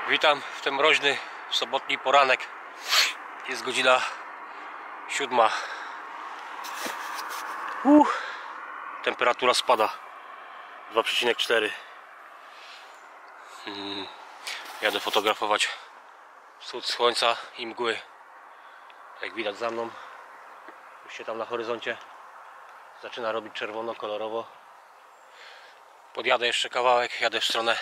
Witam w ten mroźny sobotni poranek. Jest godzina 7. Temperatura spada 2,4. Jadę fotografować wschód słońca i mgły. Jak widać za mną, już się tam na horyzoncie zaczyna robić czerwono, kolorowo. Podjadę jeszcze kawałek, jadę w stronę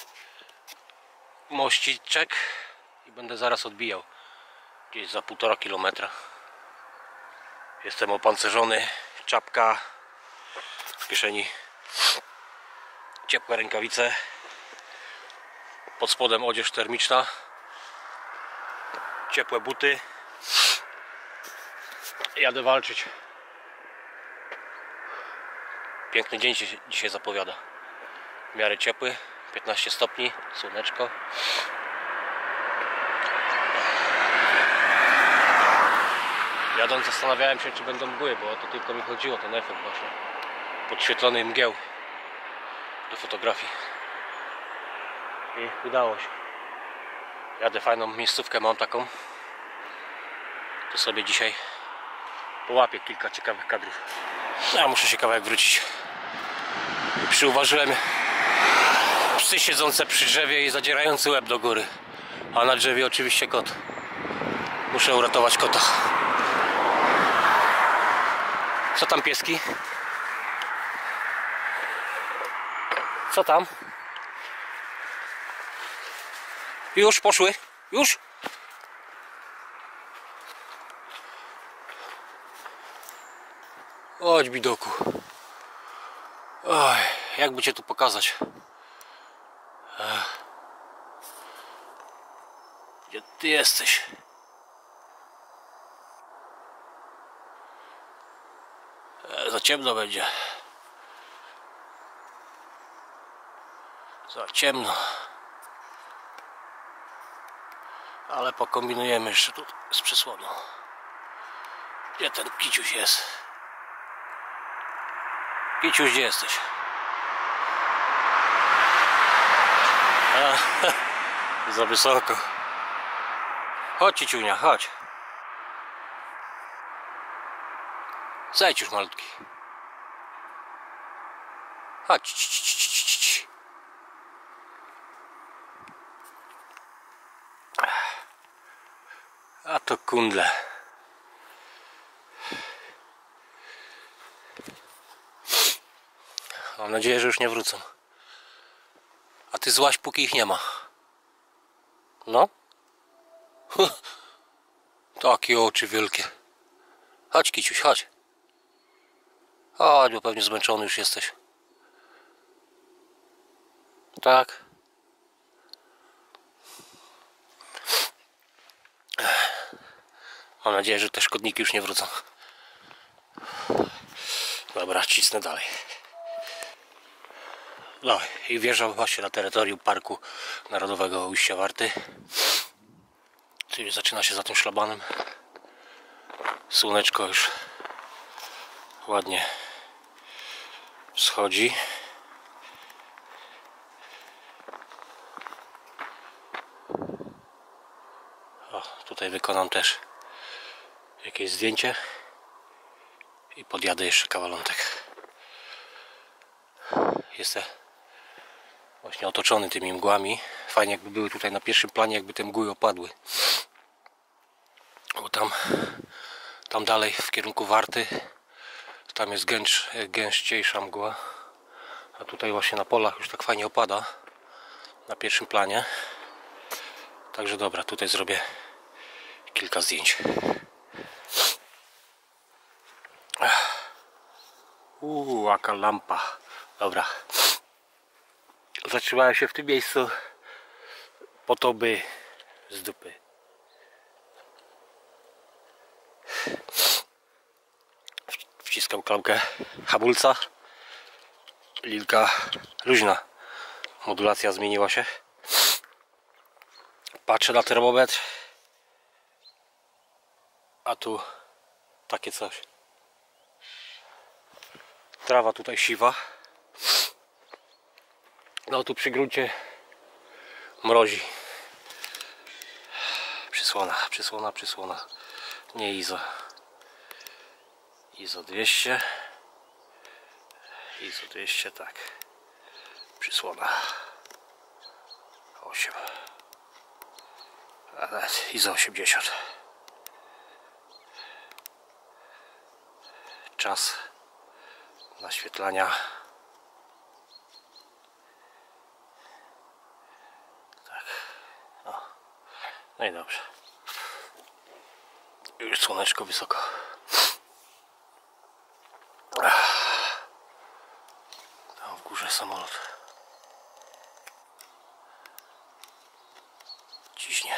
Mościczek i będę zaraz odbijał gdzieś za 1,5 kilometra. Jestem opancerzony, czapka, w kieszeni ciepłe rękawice, pod spodem odzież termiczna, ciepłe buty. Jadę walczyć. Piękny dzień się dzisiaj zapowiada, w miarę ciepły, 15 stopni, słoneczko. Jadąc zastanawiałem się, czy będą mgły, bo o to tylko mi chodziło, ten efekt właśnie podświetlonych mgieł do fotografii. I udało się. Jadę, fajną miejscówkę mam taką, to sobie dzisiaj połapię kilka ciekawych kadrów. Ja muszę się kawałek wrócić. Przyuważyłem psy siedzące przy drzewie i zadzierający łeb do góry, a na drzewie oczywiście kot. Muszę uratować kota. Co tam, pieski? Co tam? Już poszły? Już? Chodź, bidoku. Oj, jakby cię tu pokazać? Gdzie ty jesteś? Za ciemno będzie. Za ciemno. Ale pokombinujemy jeszcze tu z przysłoną. Gdzie ten Kiciuś jest? Kiciuś, gdzie jesteś? Za wysoko. Chodź, Ciciunia, chodź. Zejdź już, malutki. Chodź. A to kundle. Mam nadzieję, że już nie wrócą. A ty złaź, póki ich nie ma. No? Takie oczy wielkie. Chodź, Kiciuś, chodź. Chodź, bo pewnie zmęczony już jesteś. Tak. Mam nadzieję, że te szkodniki już nie wrócą. Dobra, cisnę dalej. No i wjeżdżam właśnie na terytorium Parku Narodowego Ujścia Warty. Czyli zaczyna się za tym szlabanem. Słoneczko już ładnie wschodzi. O, tutaj wykonam też jakieś zdjęcie i podjadę jeszcze kawalątek. Jestem właśnie otoczony tymi mgłami. Fajnie, jakby były tutaj na pierwszym planie, jakby te mgły opadły. Bo tam dalej w kierunku Warty, tam jest gęściejsza mgła. A tutaj właśnie na polach już tak fajnie opada na pierwszym planie. Także dobra, tutaj zrobię kilka zdjęć. Jaka lampa. Dobra. Zatrzymałem się w tym miejscu po to, by z dupy. Wciskam klamkę hamulca. Linka luźna. Modulacja zmieniła się. Patrzę na termometr. A tu takie coś. Trawa tutaj siwa. No tu przy gruncie mrozi. przysłona. Nie ISO. ISO 200. ISO 200, tak. Przysłona 8. A nawet ISO 80. Czas naświetlania. Tak. O. No i dobrze. Już słoneczko wysoko. Tam w górze samolot ciśnie.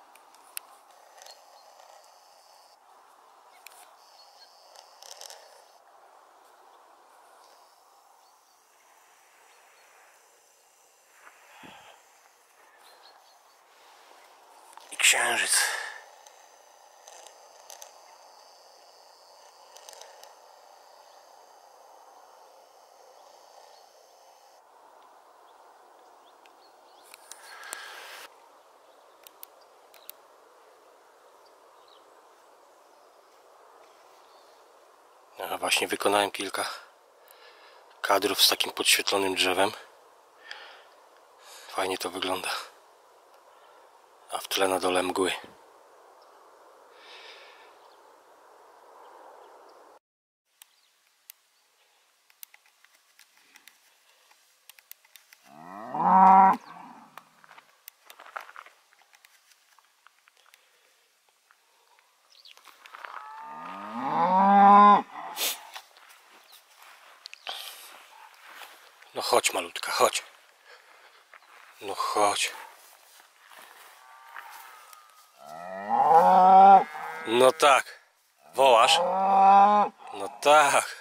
I księżyc. Ja właśnie wykonałem kilka kadrów z takim podświetlonym drzewem. Fajnie to wygląda. A w tle na dole mgły. No chodź malutka, chodź. No chodź. No tak. Wołasz? No tak.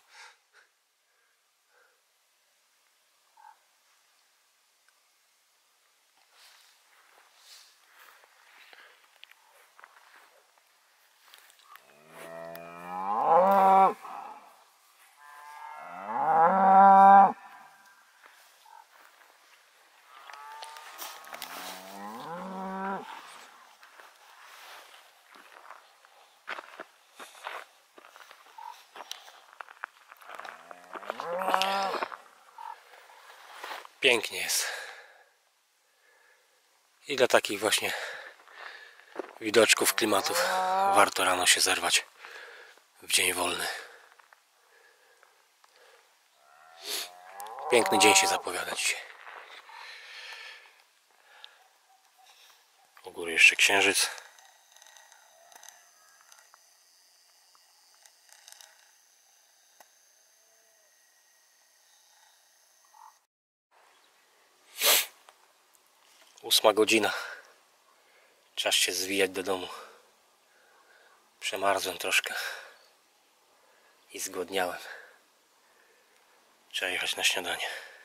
Pięknie jest. I dla takich właśnie widoczków, klimatów warto rano się zerwać w dzień wolny. Piękny dzień się zapowiada dzisiaj. U góry jeszcze księżyc. Ósma godzina. Czas się zwijać do domu. Przemarzłem troszkę i zgłodniałem. Trzeba jechać na śniadanie.